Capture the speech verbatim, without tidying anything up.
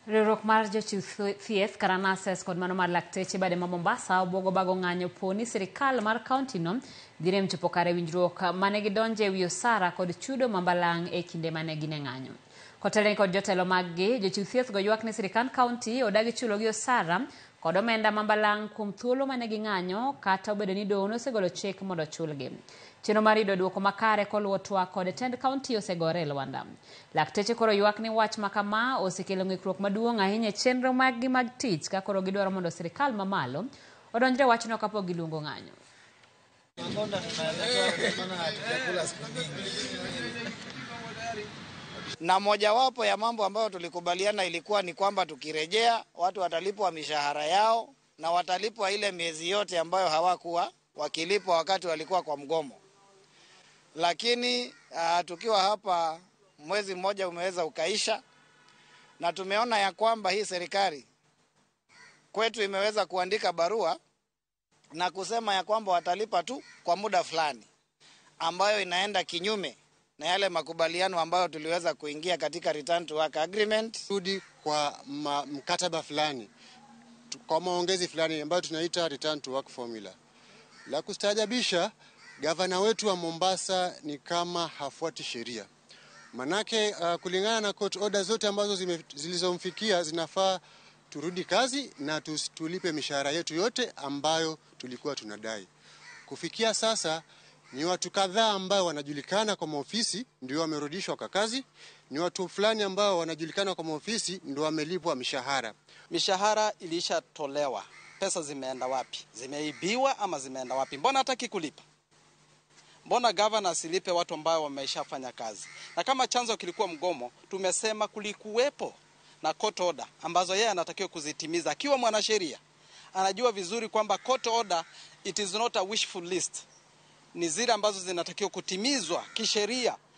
Riwruok mar jochiw thieth Karanases kod mano mar lakteche bade ma Mombasa obwogo bago ng'anyo poni sirikal mar kaunti no dhirem chopo kare winjruok mane gidonje wi osara kod chudo mambalang' e kinde mane gine ng'anyo. Kotele kod jotelo maggi, jochiw thieth go ywak ne sirikal kaunti odagi chulo gi osara kod omenda mambalang' kuom thuolo mane ging'anyo kata obedo ni dono osegolo chik mondo chulgi. Chino mar yudo duoko makare koluwo twak kod tend kaunti osegore e lwanda. Lakteche koro ywak ni wach makama osekelo ng'ikruok maduong' ahinya e chenro maggi mag tich ka koro gidwaro mondo sirikal mamalo odonjre wachno kapok giluongo ng'anyo. Na mojawapo ya mambo ambayo tulikubaliana ilikuwa ni kwamba tukirejea watu watalipwa mishahara yao na watalipwa ile miezi yote ambayo hawakuwa wakilipwa wakati walikuwa kwa mgomo. Lakini uh, tukiwa hapa mwezi mmoja umeweza ukaisha na tumeona ya kwamba hii serikali kwetu imeweza kuandika barua na kusema ya kwamba watalipa tu kwa muda fulani ambayo inaenda kinyume na yale makubaliano ambayo tuliweza kuingia katika return to work agreement. Rudi kwa mkataba fulani kwa maongezi fulani ambayo tunaita return to work formula. La kustaajabisha, gavana wetu wa Mombasa ni kama hafuati sheria. Manake uh, kulingana na court order zote ambazo zilizomfikia zinafaa turudi kazi na tulipe mishahara yetu yote ambayo tulikuwa tunadai. Kufikia sasa ni watu kadhaa ambao wanajulikana kwa maofisi ndio wamerudishwa kwa kazi, ni watu fulani ambao wanajulikana kwa maofisi ndio wamelipwa mishahara. Mishahara ilishatolewa. Pesa zimeenda wapi? Zimeibiwa ama zimeenda wapi? Mbona hataki kulipa? Mbona governor asilipe watu ambao wameshafanya kazi? Na kama chanzo kilikuwa mgomo, tumesema kulikuwepo na court order ambazo yeye anatakiwa kuzitimiza. Akiwa mwanasheria, anajua vizuri kwamba court order it is not a wishful list. Ni zile ambazo zinatakiwa kutimizwa kisheria.